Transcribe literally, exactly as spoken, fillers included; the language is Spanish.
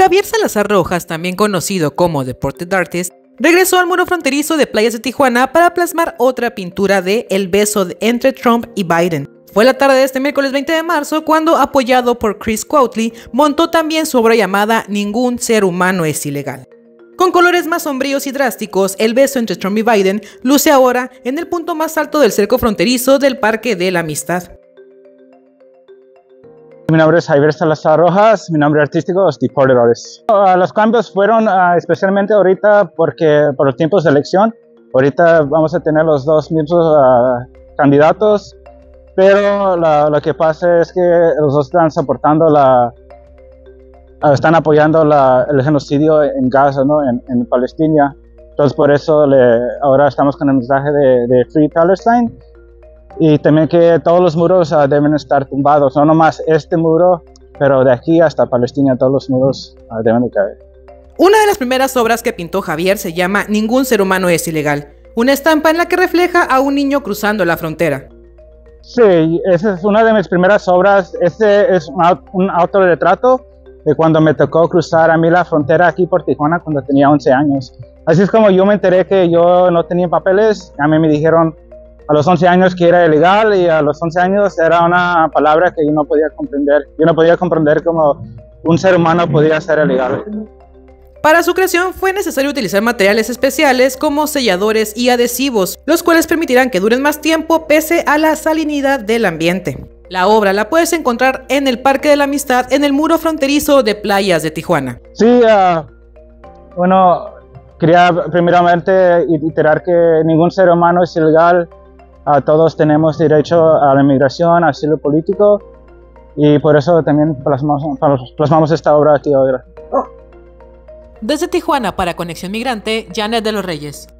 Javier Salazar Rojas, también conocido como The Portrait Artist, regresó al muro fronterizo de Playas de Tijuana para plasmar otra pintura de El beso entre Trump y Biden. Fue la tarde de este miércoles veinte de marzo cuando, apoyado por Chris Quauhtly, montó también su obra llamada Ningún ser humano es ilegal. Con colores más sombríos y drásticos, el beso entre Trump y Biden luce ahora en el punto más alto del cerco fronterizo del Parque de la Amistad. Mi nombre es Javier Salazar Rojas, mi nombre artístico es The Portrait Artist. Uh, los cambios fueron uh, especialmente ahorita porque por los tiempos de elección. Ahorita vamos a tener los dos mismos uh, candidatos, pero la, lo que pasa es que los dos están soportando la, uh, están apoyando la, el genocidio en Gaza, ¿no? en, en Palestina. Entonces por eso le, ahora estamos con el mensaje de, de Free Palestine. Y también que todos los muros uh, deben estar tumbados, no nomás este muro, pero de aquí hasta Palestina todos los muros uh, deben de caer. Una de las primeras obras que pintó Javier se llama Ningún ser humano es ilegal, una estampa en la que refleja a un niño cruzando la frontera. Sí, esa es una de mis primeras obras. Este es un, un autorretrato de cuando me tocó cruzar a mí la frontera aquí por Tijuana cuando tenía once años. Así es como yo me enteré que yo no tenía papeles. A mí me dijeron a los once años que era ilegal, y a los once años era una palabra que yo no podía comprender. Yo no podía comprender cómo un ser humano podía ser ilegal. Para su creación fue necesario utilizar materiales especiales como selladores y adhesivos, los cuales permitirán que duren más tiempo pese a la salinidad del ambiente. La obra la puedes encontrar en el Parque de la Amistad, en el muro fronterizo de Playas de Tijuana. Sí, uh, bueno, quería primeramente iterar que ningún ser humano es ilegal. Uh, todos tenemos derecho a la inmigración, a asilo político, y por eso también plasmamos, plasmamos esta obra aquí ahora. Desde Tijuana para Conexión Migrante, Janet de los Reyes.